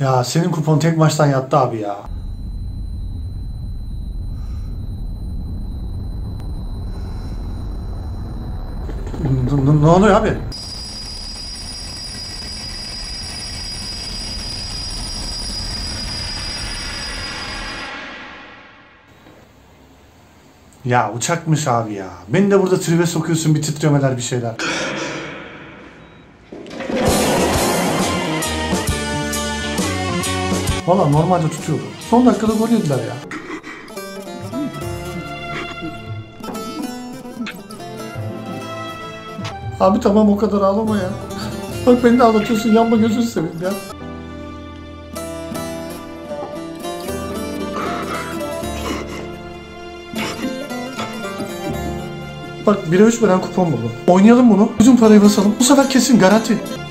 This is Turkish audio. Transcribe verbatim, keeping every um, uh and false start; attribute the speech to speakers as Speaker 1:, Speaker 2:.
Speaker 1: Ya senin kupon tek maçtan yattı abi ya. Ne, ne oluyor abi? Ya uçakmış abi ya. Beni de burada tribe sokuyorsun, bir titremeler bir şeyler. Valla normalde tutuyordu. Son dakikada gol yediler ya. Abi tamam, o kadar ağlama ya. Bak beni de ağlatıyorsun, yanma gözünü seveyim ya. Bak bire üç veren kupon buldum. Oynayalım bunu. Bütün parayı basalım. Bu sefer kesin garanti.